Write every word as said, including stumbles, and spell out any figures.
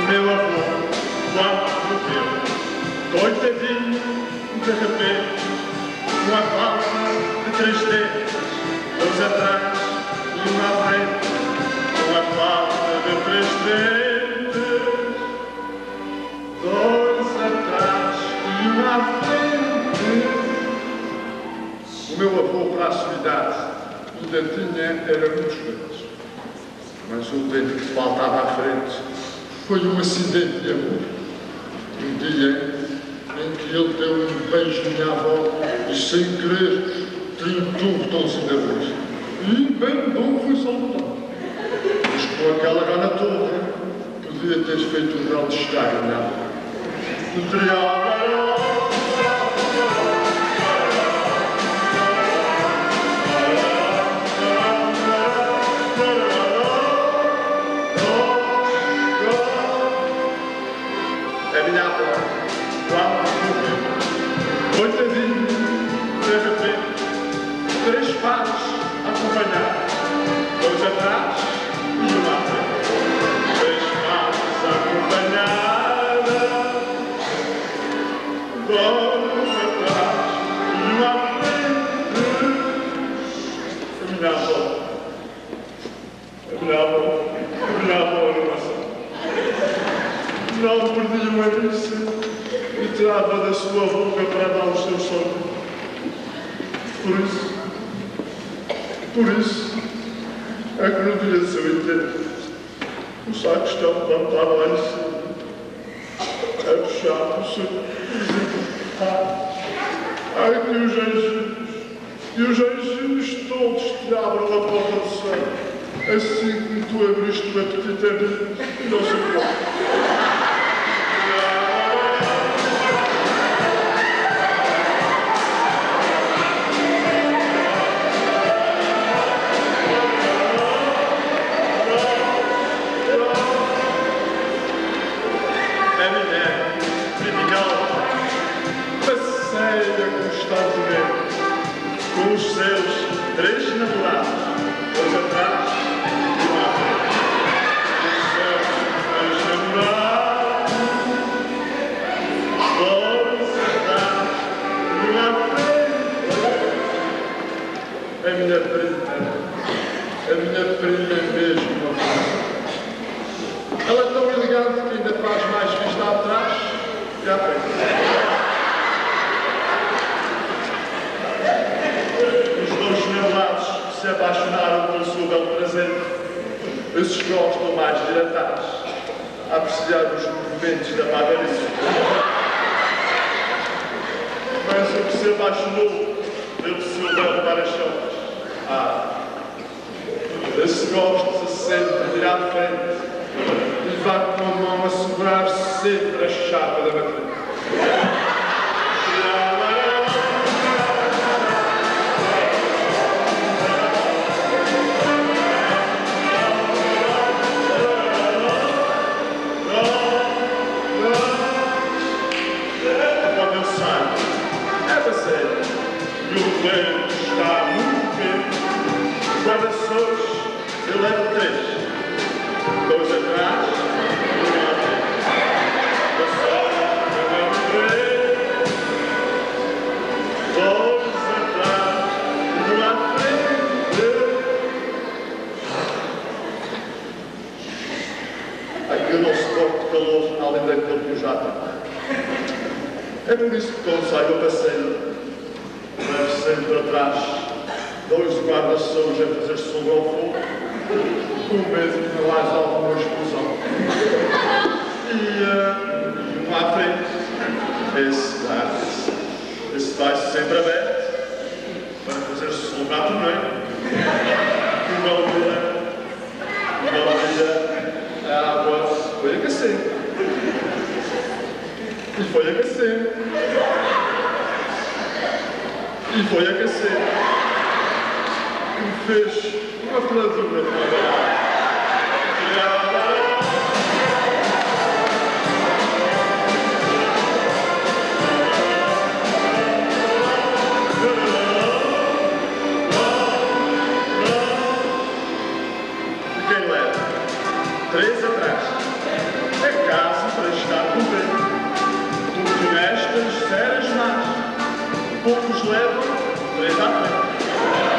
meu avô, quando morreu, coitadinho, de repente, uma falta de três dentes, dois atrás e um à frente, uma falta de três dentes, dois atrás e um à frente. O meu avô, para a sua idade, ainda tinha, era muitos dentes, mas o dente que faltava à frente foi um acidente de amor. Um dia em que ele deu um beijo à minha avó e, sem querer, trintou um botãozinho da luz. E bem bom foi só um botão. Mas com aquela gana toda, podia ter feito um grande estrago nela. A minha avó, quando morreu, coitadinho, de repente, três pares a acompanhar, dois atrás e um à frente. Três pares a acompanhar, dois atrás e um à frente. A minha avó, a minha avó, a minha avó era uma só. Não perdia uma missa e tirava da sua boca para dar os seus sonhos. Por isso, por isso, é que no dia do seu enterro, o sacristão levantava lá em cima, a puxar o seu cozinho. Ai, que os anjinhos, e os anjinhos todos te abram a porta do céu, assim como tu abriste uma petita e não se pode. Com os seus três namorados, dois atrás e um à frente. Os seus três namorados, dois atrás e um à frente. A minha prima, a minha prima é mesmo uma prima. Ela é tão elegante que ainda faz mais vista atrás e à frente. Se apaixonaram pelo seu belo presente, esses gostam mais dilatados, a apreciar os movimentos da madarice. Mas o que se apaixonou pelo seu belo para-choques, ah, esse gosta sempre de ir à frente e vai com a mão a segurar sempre a chapa da matriz. E o governo está muito bem. Guarda-sós, eu levo três. Dois atrás, um à frente. Guarda-sós, eu levo três. Dois atrás, um à frente. Aqui eu não suporto calor, além daquele que eu já tenho. É por isso que quando saio ao passeio, levo sempre atrás dois guarda-sons a fazer sombra ao fogo, com medo de não haja alguma explosão. E uh, um à frente, esse guarda-se, esse vai sempre aberto para fazer sombra à torneira. Uma altura, uma altura, a água foi aquecendo. E foi aquecer. E foi aquecer. E fez uma fradura para e quem leva? Três atrás. É cá. estas seras más, poucos levam três à frente.